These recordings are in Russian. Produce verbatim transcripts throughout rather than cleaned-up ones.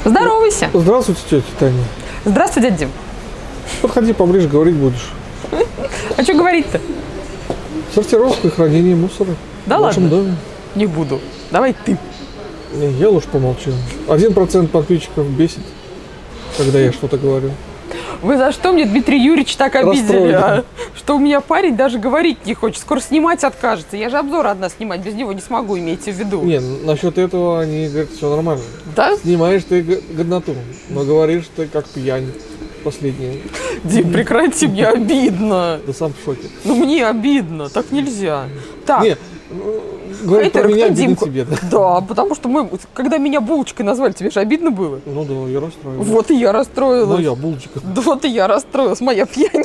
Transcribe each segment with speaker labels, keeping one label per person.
Speaker 1: Здоровайся.
Speaker 2: Здравствуйте, тетя Таня.
Speaker 1: Здравствуй, дядя Дим.
Speaker 2: Подходи поближе, говорить будешь.
Speaker 1: А что говорить-то?
Speaker 2: Сортировка и хранение мусора.
Speaker 1: Да
Speaker 2: в вашем
Speaker 1: ладно?
Speaker 2: доме.
Speaker 1: Не буду. Давай ты.
Speaker 2: Не, я лучше помолчу. Один процент подписчиков бесит, когда я что-то говорю.
Speaker 1: Вы за что мне, Дмитрий Юрьевич, так обидели, а? Что у меня парень даже говорить не хочет, скоро снимать откажется. Я же обзор одна снимать без него не смогу, имейте в виду.
Speaker 2: Не, насчет этого они говорят, все нормально.
Speaker 1: Да?
Speaker 2: Снимаешь ты годноту, но говоришь ты как пьянь последняя.
Speaker 1: Дим, прекрати, мне обидно.
Speaker 2: Да сам в шоке.
Speaker 1: Ну мне обидно, так нельзя. Так.
Speaker 2: Не, говорит про меня, обидно тебе, да?
Speaker 1: Да, потому что мы, когда меня булочкой назвали, тебе же обидно было?
Speaker 2: Ну да, я расстроилась.
Speaker 1: Вот и я расстроилась.
Speaker 2: Ну я булочка.
Speaker 1: Да вот и я расстроилась, моя пьянь.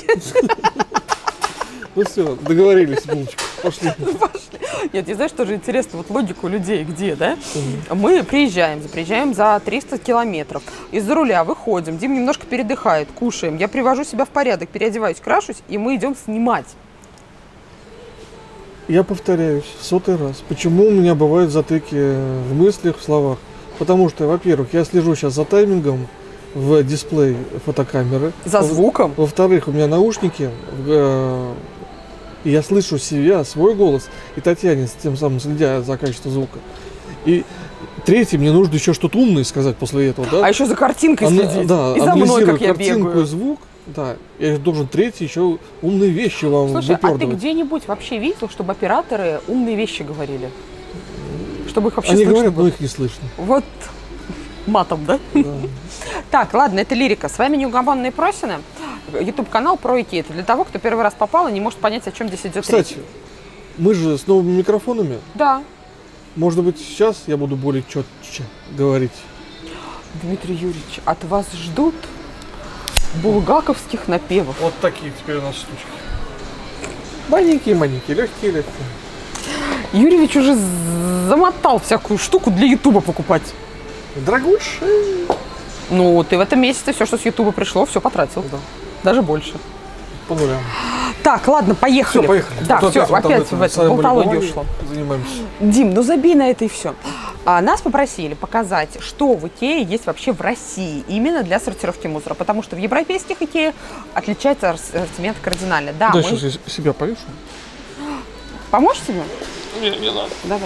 Speaker 2: Ну все, договорились, булочка. Пошли.
Speaker 1: Пошли. Нет, я знаю, что же интересно, вот логика у людей где, да? Угу. Мы приезжаем, приезжаем за триста километров. Из-за руля выходим, Дим немножко передыхает, кушаем. Я привожу себя в порядок, переодеваюсь, крашусь, и мы идем снимать. Я
Speaker 2: повторяюсь в сотый раз. Почему у меня бывают затыки в мыслях, в словах? Потому что, во-первых, я слежу сейчас за таймингом в дисплее фотокамеры.
Speaker 1: За звуком?
Speaker 2: Во-вторых, у меня наушники, и я слышу себя, свой голос, и Татьяне, тем самым следя за качеством звука. И третье, мне нужно еще что-то умное сказать после этого. Да?
Speaker 1: А еще за картинкой
Speaker 2: Ана,
Speaker 1: следить.
Speaker 2: Да,
Speaker 1: и за мной, как я
Speaker 2: картинку
Speaker 1: бегаю.
Speaker 2: И звук. Да, я должен третий еще умные вещи вам
Speaker 1: Слушай,
Speaker 2: выпердывать.
Speaker 1: а ты где-нибудь вообще видел, чтобы операторы умные вещи говорили? Чтобы их вообще
Speaker 2: Они
Speaker 1: слышно
Speaker 2: говорят,
Speaker 1: было?
Speaker 2: но их не слышно.
Speaker 1: Вот матом, да?
Speaker 2: Да.
Speaker 1: Так, ладно, это лирика. С вами Неугомонные Просины. Ютуб-канал про Икею. Это для того, кто первый раз попал и не может понять, о чем здесь идет речь.
Speaker 2: Кстати, мы же с новыми микрофонами.
Speaker 1: Да.
Speaker 2: Может быть, сейчас я буду более четче говорить.
Speaker 1: Дмитрий Юрьевич, от вас ждут булгаковских напевов.
Speaker 2: Вот такие теперь у нас штучки. Маленькие-маленькие, легкие-легкие.
Speaker 1: Юрьевич уже замотал всякую штуку для Ютуба покупать.
Speaker 2: Дорогущие.
Speaker 1: Ну, ты в этом месяце все, что с Ютуба пришло, все потратил. Да. Даже больше.
Speaker 2: По нулям.
Speaker 1: Так, ладно, поехали.
Speaker 2: Все, поехали.
Speaker 1: Да,
Speaker 2: а
Speaker 1: все,
Speaker 2: опять,
Speaker 1: опять в эту болтологию ушло.
Speaker 2: Занимаемся.
Speaker 1: Дим, ну забей на это и все. А, нас попросили показать, что в Икее есть вообще в России именно для сортировки мусора, потому что в европейских Икеях отличается ассортимент кардинально. Да,
Speaker 2: да,
Speaker 1: мы...
Speaker 2: сейчас я себя повешу.
Speaker 1: Поможешь тебе?
Speaker 2: Не, не надо.
Speaker 1: Давай.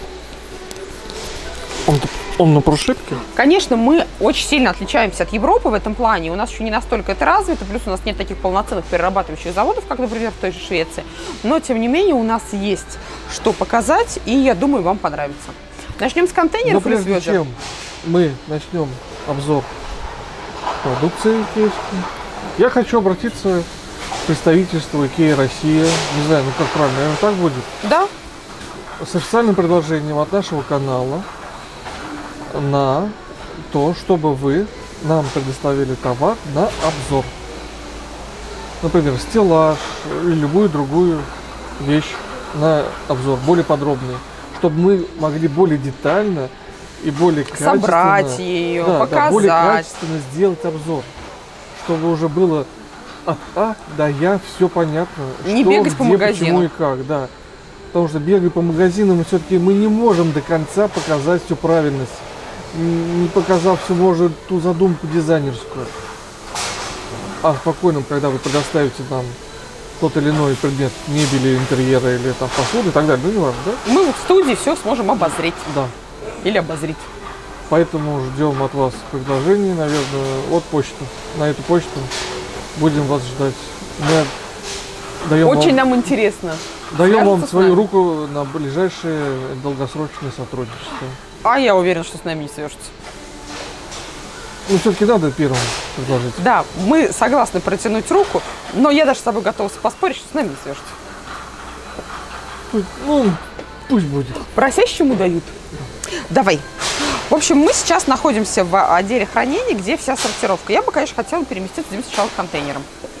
Speaker 2: Он, он на прошивке?
Speaker 1: Конечно, мы очень сильно отличаемся от Европы в этом плане. У нас еще не настолько это развито, плюс у нас нет таких полноценных перерабатывающих заводов, как, например, в той же Швеции. Но, тем не менее, у нас есть что показать, и, я думаю, вам понравится. Начнем с контейнеров.
Speaker 2: Но прежде чем мы начнем обзор продукции икеевской, я хочу обратиться к представительству Икея Россия. Не знаю, ну как правильно, наверное, так будет?
Speaker 1: Да.
Speaker 2: С официальным предложением от нашего канала на то, чтобы вы нам предоставили товар на обзор. Например, стеллаж или любую другую вещь на обзор, более подробный. Чтобы мы могли более детально и более качественно...
Speaker 1: Собрать ее,
Speaker 2: да,
Speaker 1: показать.
Speaker 2: Да, более качественно сделать обзор. Чтобы уже было от А до Я все понятно.
Speaker 1: Не
Speaker 2: что,
Speaker 1: бегать
Speaker 2: где,
Speaker 1: по магазину.
Speaker 2: Почему и как, да. Потому что бегая по магазинам, все-таки мы не можем до конца показать всю правильность. Не показав всю, может, ту задумку дизайнерскую. А спокойно, когда вы предоставите нам тот или иной предмет мебели, интерьера или там посуды и так далее, ну не важно, да?
Speaker 1: Мы вот в студии все сможем обозреть.
Speaker 2: Да.
Speaker 1: Или обозрить.
Speaker 2: Поэтому ждем от вас предложений, наверное, от почты. На эту почту будем вас ждать. Мы даем
Speaker 1: Очень
Speaker 2: вам,
Speaker 1: нам интересно.
Speaker 2: Даем вам свою руку на ближайшее долгосрочное сотрудничество.
Speaker 1: А я уверен, что с нами не свяжется.
Speaker 2: Ну, все-таки надо первым предложить.
Speaker 1: Да, мы согласны протянуть руку, но я даже с тобой готова поспорить, что с нами не свяжется.
Speaker 2: Пусть, ну, пусть будет.
Speaker 1: Просящему дают. Давай. В общем, мы сейчас находимся в отделе хранения, где вся сортировка. Я бы, конечно, хотела переместиться Дим, сначала к контейнерам.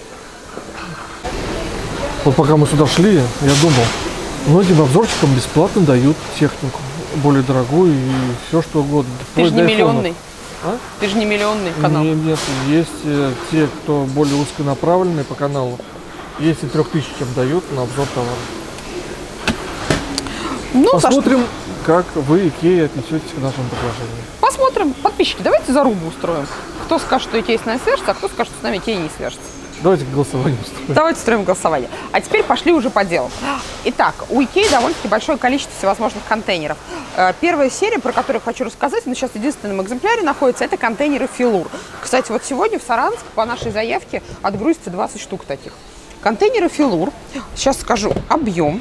Speaker 2: Вот пока мы сюда шли, я думал, многим обзорщикам бесплатно дают технику. Более дорогую и все что угодно.
Speaker 1: Ты же не миллионный.
Speaker 2: А?
Speaker 1: Ты же не миллионный канал.
Speaker 2: Нет, нет, есть э, те, кто более узконаправленный по каналу. Есть и трех тысячам дают на обзор товара.
Speaker 1: Ну,
Speaker 2: посмотрим, как вы, Икея, отнесетесь к нашему предложению.
Speaker 1: посмотрим. Подписчики, давайте зарубу устроим. Кто скажет, что Икея с нами свяжется, а кто скажет, что с нами Икея не свяжется.
Speaker 2: Давайте голосование устроим.
Speaker 1: Давайте устроим голосование. А теперь пошли уже по делу. Итак, у Икеи довольно-таки большое количество всевозможных контейнеров. Первая серия, про которую хочу рассказать, но сейчас в единственном экземпляре находится, это контейнеры Филур. Кстати, вот сегодня в Саранск по нашей заявке отгрузится двадцать штук таких. Контейнеры Филур. Сейчас скажу объем.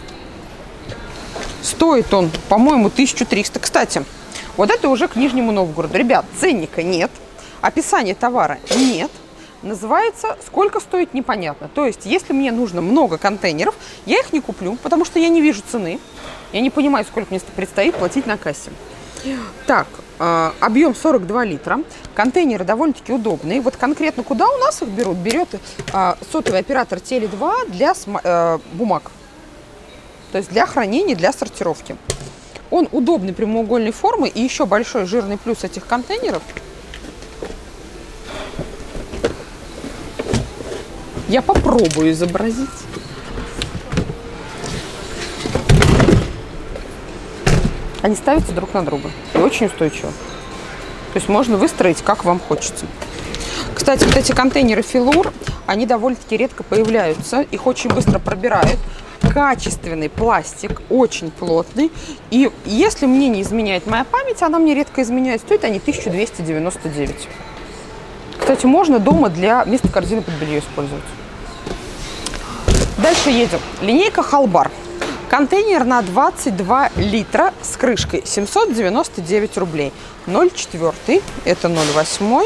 Speaker 1: Стоит он, по-моему, тысячу триста. Кстати, вот это уже к Нижнему Новгороду. Ребят, ценника нет, описания товара нет. Называется «Сколько стоит, непонятно». То есть, если мне нужно много контейнеров, я их не куплю, потому что я не вижу цены. Я не понимаю, сколько мне предстоит платить на кассе. Так, э, объем сорок два литра. Контейнеры довольно-таки удобные. Вот конкретно куда у нас их берут? Берет э, сотовый оператор Теле два для э, бумаг. То есть для хранения, для сортировки. Он удобной прямоугольной формы. И еще большой жирный плюс этих контейнеров. Я попробую изобразить. Они ставятся друг на друга и очень устойчиво. То есть можно выстроить, как вам хочется. Кстати, вот эти контейнеры Филур, они довольно-таки редко появляются. Их очень быстро пробирают. Качественный пластик, очень плотный. И если мне не изменяет моя память, она мне редко изменяет, стоят они тысяча двести девяносто девять. Кстати, можно дома для вместо корзины под белье использовать. Дальше едем. Линейка Халбар. Контейнер на двадцать два литра с крышкой. семьсот девяносто девять рублей. ноль четыре. Это ноль восемь.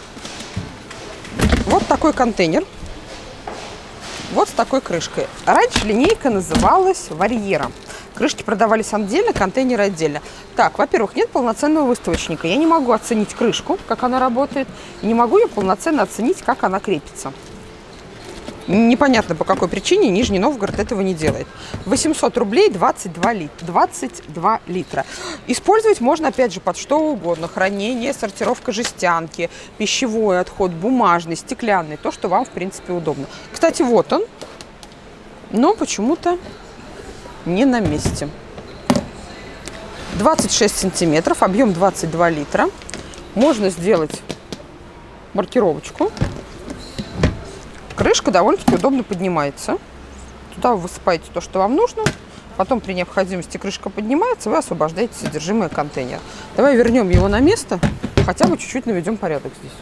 Speaker 1: Вот такой контейнер. Вот с такой крышкой. Раньше линейка называлась Варьера. Крышки продавались отдельно, контейнеры отдельно. Так, во-первых, нет полноценного выставочника. Я не могу оценить крышку, как она работает. И не могу я полноценно оценить, как она крепится. Непонятно, по какой причине Нижний Новгород этого не делает. восемьсот рублей, двадцать два литра. двадцать два литра. Использовать можно, опять же, под что угодно. Хранение, сортировка жестянки, пищевой отход, бумажный, стеклянный. То, что вам, в принципе, удобно. Кстати, вот он. Но почему-то не на месте. двадцать шесть сантиметров, объем двадцать два литра. Можно сделать маркировочку. Крышка довольно-таки удобно поднимается. Туда вы высыпаете то, что вам нужно. Потом при необходимости крышка поднимается, вы освобождаете содержимое контейнера. Давай вернем его на место, хотя бы чуть-чуть наведем порядок здесь.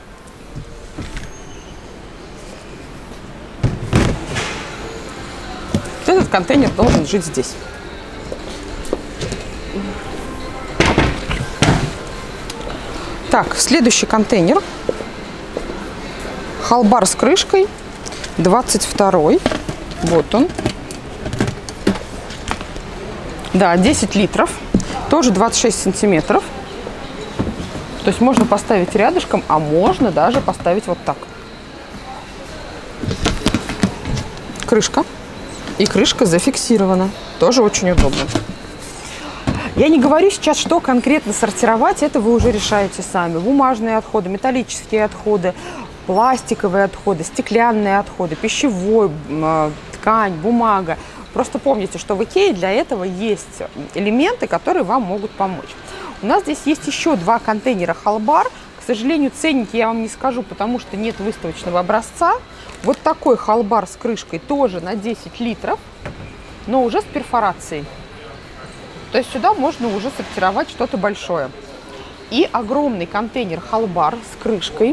Speaker 1: Этот контейнер должен жить здесь. Так, следующий контейнер. Халбар с крышкой. двадцать второй. Вот он. Да, десять литров. Тоже двадцать шесть сантиметров. То есть можно поставить рядышком, а можно даже поставить вот так. Крышка. И крышка зафиксирована. Тоже очень удобно. Я не говорю сейчас, что конкретно сортировать. Это вы уже решаете сами. Бумажные отходы, металлические отходы, пластиковые отходы, стеклянные отходы, пищевой, э, ткань, бумага. Просто помните, что в Икее для этого есть элементы, которые вам могут помочь. У нас здесь есть еще два контейнера Халбар. К сожалению, ценники я вам не скажу, потому что нет выставочного образца. Вот такой Халбар с крышкой тоже на десять литров, но уже с перфорацией. То есть сюда можно уже сортировать что-то большое. И огромный контейнер Халбар с крышкой.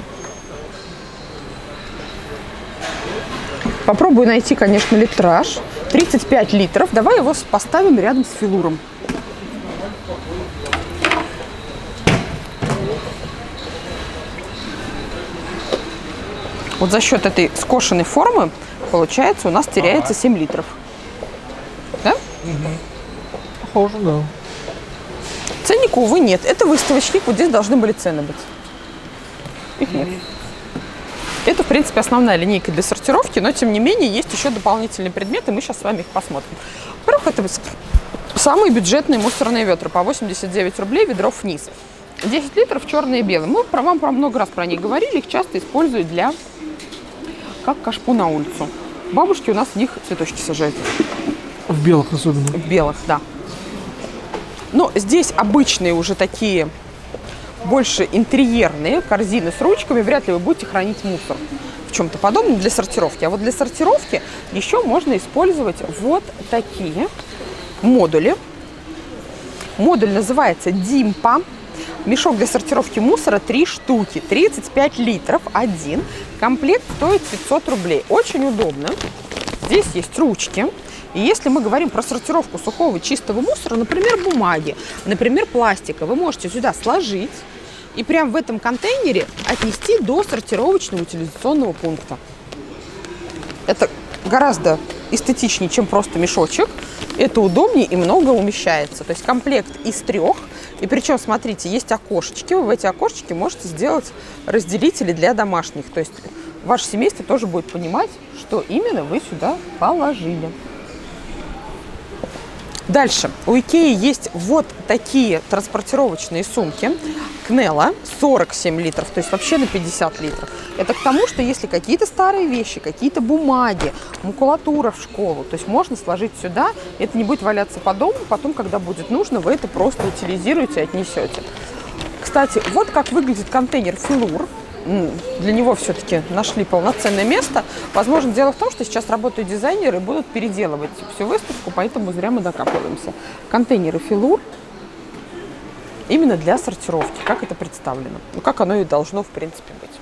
Speaker 1: Попробую найти, конечно, литраж. тридцать пять литров. Давай его поставим рядом с Филуром. Вот за счет этой скошенной формы, получается, у нас теряется семь литров. Да?
Speaker 2: Угу. Похоже, да.
Speaker 1: Ценника, увы, нет. Это выставочник. Вот здесь должны были цены быть. Их нет. Это, в принципе, основная линейка для сортировки, но, тем не менее, есть еще дополнительные предметы. Мы сейчас с вами их посмотрим. Во-первых, это самые бюджетные мусорные ведра по восемьдесят девять рублей, ведро вниз. десять литров, черные и белые. Мы про вам про много раз про них говорили. Их часто используют для как кашпо на улицу. Бабушки у нас в них цветочки сажают.
Speaker 2: В белых особенно.
Speaker 1: В белых, да. Но здесь обычные уже такие больше интерьерные корзины с ручками, вряд ли вы будете хранить мусор в чем-то подобном для сортировки. А вот для сортировки еще можно использовать вот такие модули. Модуль называется Димпа. Мешок для сортировки мусора три штуки, тридцать пять литров, один. Комплект стоит пятьсот рублей. Очень удобно. Здесь есть ручки. И если мы говорим про сортировку сухого и чистого мусора, например, бумаги, например, пластика, вы можете сюда сложить и прямо в этом контейнере отнести до сортировочного утилизационного пункта. Это гораздо эстетичнее, чем просто мешочек. Это удобнее и много умещается. То есть комплект из трех. И причем, смотрите, есть окошечки. Вы в эти окошечки можете сделать разделители для домашних. То есть ваше семейство тоже будет понимать, что именно вы сюда положили. Дальше. У Икеи есть вот такие транспортировочные сумки. Кнелла сорок семь литров, то есть вообще на пятьдесят литров. Это к тому, что если какие-то старые вещи, какие-то бумаги, макулатура в школу, то есть можно сложить сюда, это не будет валяться по дому, потом, когда будет нужно, вы это просто утилизируете и отнесете. Кстати, вот как выглядит контейнер Филур. Для него все-таки нашли полноценное место. Возможно, дело в том, что сейчас работают дизайнеры и будут переделывать всю выставку, поэтому зря мы докапываемся. Контейнеры Филур именно для сортировки, как это представлено. Ну, как оно и должно, в принципе, быть.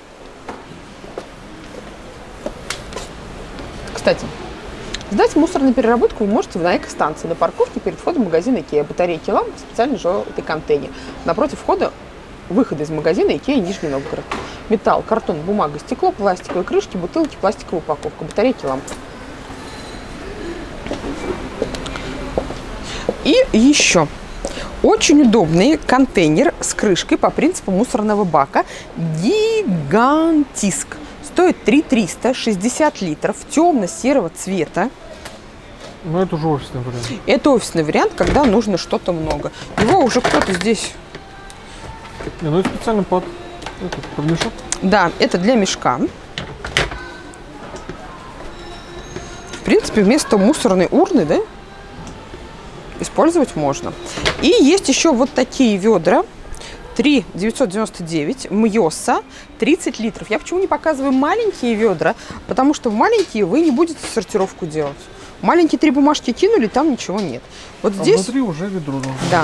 Speaker 1: Кстати, сдать мусор на переработку вы можете на экостанции, на парковке перед входом в магазин Икеа. Батарейки, лампы, специальный желтый контейнер. Напротив входа выхода из магазина Икеа Нижний Новгород. Металл, картон, бумага, стекло, пластиковые крышки, бутылки, пластиковая упаковка, батарейки, лампы. И еще очень удобный контейнер с крышкой по принципу мусорного бака Гигантиск. Стоит три триста, шестьдесят литров, темно-серого цвета.
Speaker 2: Ну, это уже офисный вариант.
Speaker 1: Это офисный вариант, когда нужно что-то много. Его уже кто-то здесь...
Speaker 2: Не, ну это специально под, это, под мешок. Да,
Speaker 1: это для мешка. В принципе, вместо мусорной урны, да, использовать можно. И есть еще вот такие ведра. три девятьсот девяносто девять, Мьоса, тридцать литров. Я почему не показываю маленькие ведра? Потому что в маленькие вы не будете сортировку делать. Маленькие три бумажки кинули, там ничего нет. Вот
Speaker 2: а
Speaker 1: здесь...
Speaker 2: внутри уже ведро нужно.
Speaker 1: Да.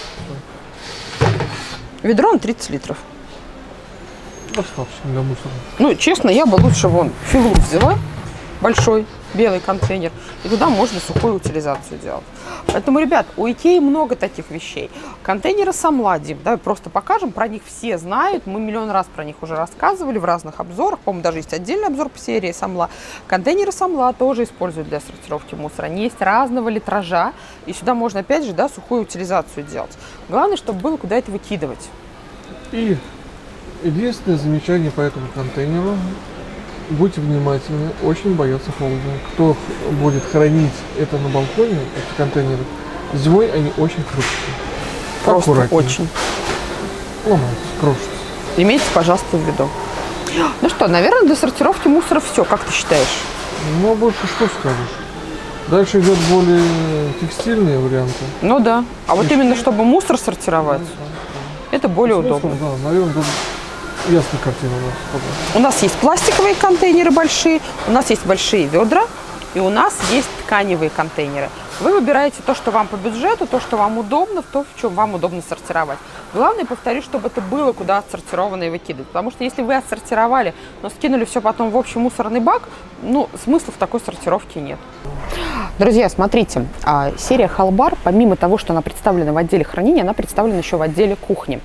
Speaker 1: Ведро на тридцать литров.
Speaker 2: Достаточно для мусора.
Speaker 1: Ну, честно, я бы лучше вон Филур взяла, большой белый контейнер, и туда можно сухую утилизацию делать. Поэтому, ребят, у Икеи много таких вещей. Контейнеры Самлади, давай просто покажем, про них все знают, мы миллион раз про них уже рассказывали в разных обзорах, по-моему, даже есть отдельный обзор по серии Самла. Контейнеры Самла тоже используют для сортировки мусора, они есть разного литража, и сюда можно, опять же, да, сухую утилизацию делать. Главное, чтобы было куда это выкидывать.
Speaker 2: И единственное замечание по этому контейнеру: будьте внимательны, очень боятся холода. Кто будет хранить это на балконе, эти контейнеры, зимой они очень хрупкие.
Speaker 1: Просто очень.
Speaker 2: Ломаются, крошатся.
Speaker 1: Имейте, пожалуйста, в виду. Ну что, наверное, для сортировки мусора все, как ты считаешь?
Speaker 2: Ну, а больше что скажешь? Дальше идет более текстильные варианты.
Speaker 1: Ну да. А вот именно чтобы мусор сортировать, это более удобно.
Speaker 2: Да, наверное, ясная картина у нас.
Speaker 1: У нас есть пластиковые контейнеры большие, у нас есть большие ведра, и у нас есть тканевые контейнеры. Вы выбираете то, что вам по бюджету, то, что вам удобно, то, в чем вам удобно сортировать. Главное, повторюсь, чтобы это было куда отсортировано и выкидывать. Потому что если вы отсортировали, но скинули все потом в общий мусорный бак, ну, смысла в такой сортировке нет. Друзья, смотрите, серия Халбар, помимо того, что она представлена в отделе хранения, она представлена еще в отделе кухни.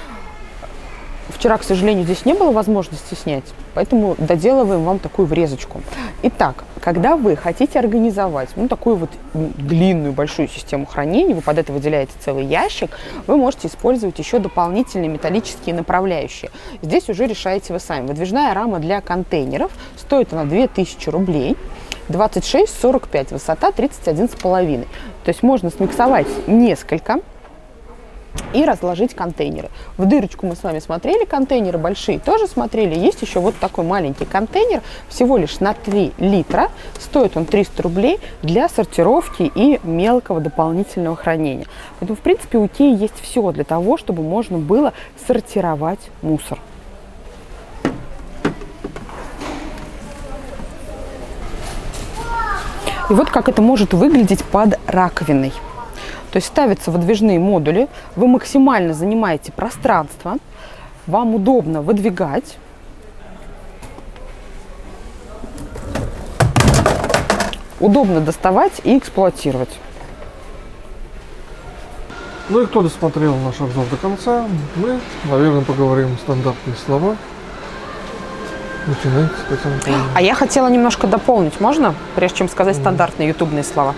Speaker 1: Вчера, к сожалению, здесь не было возможности снять, поэтому доделываем вам такую врезочку. Итак, когда вы хотите организовать ну, такую вот длинную, большую систему хранения, вы под это выделяете целый ящик, вы можете использовать еще дополнительные металлические направляющие. Здесь уже решаете вы сами. Выдвижная рама для контейнеров, стоит она две тысячи рублей, двадцать шесть сорок пять, высота тридцать один с половиной. То есть можно смиксовать несколько и разложить контейнеры. В дырочку мы с вами смотрели, контейнеры большие тоже смотрели. Есть еще вот такой маленький контейнер, всего лишь на три литра. Стоит он триста рублей для сортировки и мелкого дополнительного хранения. Поэтому, в принципе, у Икеи есть все для того, чтобы можно было сортировать мусор. И вот как это может выглядеть под раковиной. То есть ставятся выдвижные модули, вы максимально занимаете пространство, вам удобно выдвигать. Удобно доставать и эксплуатировать.
Speaker 2: Ну и кто досмотрел наш обзор до конца, мы, наверное, поговорим стандартные слова. Начинайте, Татьяна Николаевна.
Speaker 1: А я хотела немножко дополнить, можно? Прежде чем сказать стандартные ютубные слова.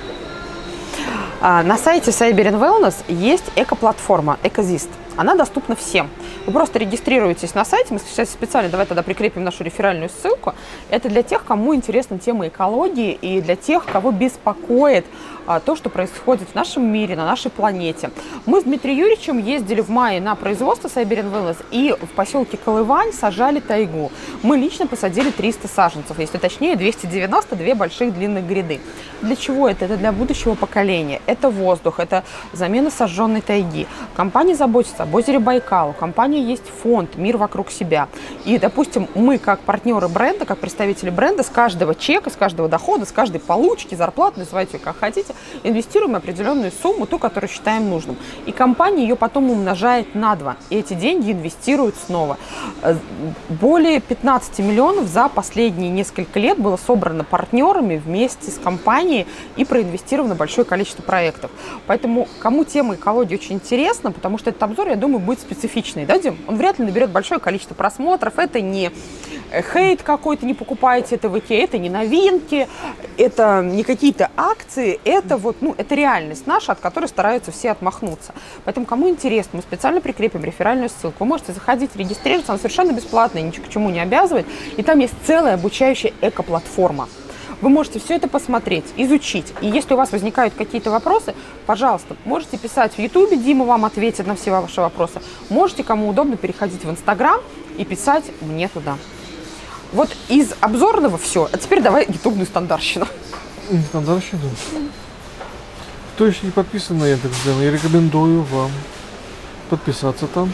Speaker 1: А, на сайте Cyber and Wellness есть эко-платформа Экозист. Она доступна всем. Вы просто регистрируетесь на сайте, мы сейчас специально, давай тогда прикрепим нашу реферальную ссылку. Это для тех, кому интересна тема экологии и для тех, кого беспокоит а, то, что происходит в нашем мире, на нашей планете. Мы с Дмитрием Юрьевичем ездили в мае на производство Cyber and Wellness и в поселке Колывань сажали тайгу. Мы лично посадили триста саженцев, если точнее двести девяносто две больших длинных гряды. Для чего это? Это для будущего поколения. Это воздух, это замена сожженной тайги. Компания заботится об озере Байкал, у компании есть фонд «Мир вокруг себя». И, допустим, мы, как партнеры бренда, как представители бренда, с каждого чека, с каждого дохода, с каждой получки, зарплаты, называйте ее как хотите, инвестируем определенную сумму, ту, которую считаем нужным. И компания ее потом умножает на два. И эти деньги инвестируют снова. Более пятнадцати миллионов за последние несколько лет было собрано партнерами вместе с компанией и проинвестировано большое количество проектов. Поэтому, кому тема экологии очень интересна, потому что этот обзор, я думаю, будет специфичный, да, Дим? Он вряд ли наберет большое количество просмотров. Это не хейт какой-то, не покупайте это в Икее, это не новинки, это не какие-то акции, это вот, ну, это реальность наша, от которой стараются все отмахнуться. Поэтому, кому интересно, мы специально прикрепим реферальную ссылку. Вы можете заходить, регистрироваться, она совершенно бесплатная, ничего к чему не обязывает. И там есть целая обучающая эко-платформа. Вы можете все это посмотреть, изучить. И если у вас возникают какие-то вопросы, пожалуйста, можете писать в Ютубе, Дима вам ответит на все ваши вопросы. Можете, кому удобно, переходить в Инстаграм и писать мне туда. Вот из обзорного все. А теперь давай ютубную стандартщину.
Speaker 2: Стандартщину? Кто еще не подписан на Яндекс.Дзен, я рекомендую вам подписаться там.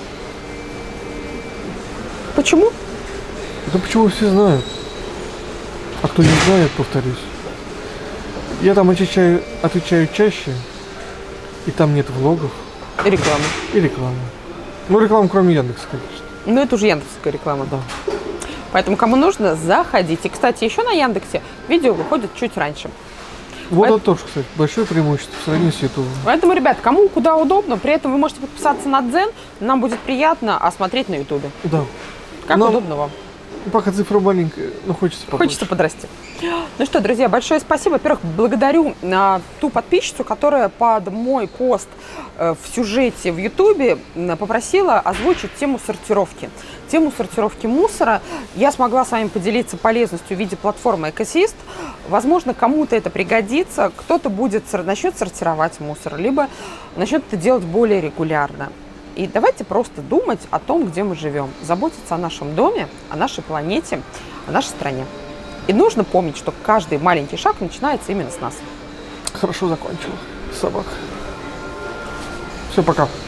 Speaker 1: Почему?
Speaker 2: Это почему все знают. А кто не знает, повторюсь. Я там отвечаю, отвечаю чаще, и там нет влогов.
Speaker 1: И рекламы.
Speaker 2: И рекламы. Ну, рекламу кроме Яндекса, конечно.
Speaker 1: Ну, это уже яндексская реклама.
Speaker 2: Да.
Speaker 1: Поэтому, кому нужно, заходите. Кстати, еще на Яндексе видео выходит чуть раньше.
Speaker 2: Вот
Speaker 1: Поэтому...
Speaker 2: это тоже, кстати, большое преимущество в сравнении с Ютубом.
Speaker 1: Поэтому, ребят, кому куда удобно, при этом вы можете подписаться на Дзен, нам будет приятно, а смотреть на Ютубе.
Speaker 2: Да.
Speaker 1: Как
Speaker 2: Но...
Speaker 1: удобно вам.
Speaker 2: Пока цифра маленькая, но хочется побольше.
Speaker 1: Хочется подрасти. Ну что, друзья, большое спасибо. Во-первых, благодарю а, ту подписчицу, которая под мой пост а, в сюжете в Ютубе а, попросила озвучить тему сортировки. Тему сортировки мусора. Я смогла с вами поделиться полезностью в виде платформы Экосист. Возможно, кому-то это пригодится. Кто-то будет, начнет сортировать мусор, либо начнет это делать более регулярно. И давайте просто думать о том, где мы живем, заботиться о нашем доме, о нашей планете, о нашей стране. И нужно помнить, что каждый маленький шаг начинается именно с нас.
Speaker 2: Хорошо закончил, собака. Все, пока.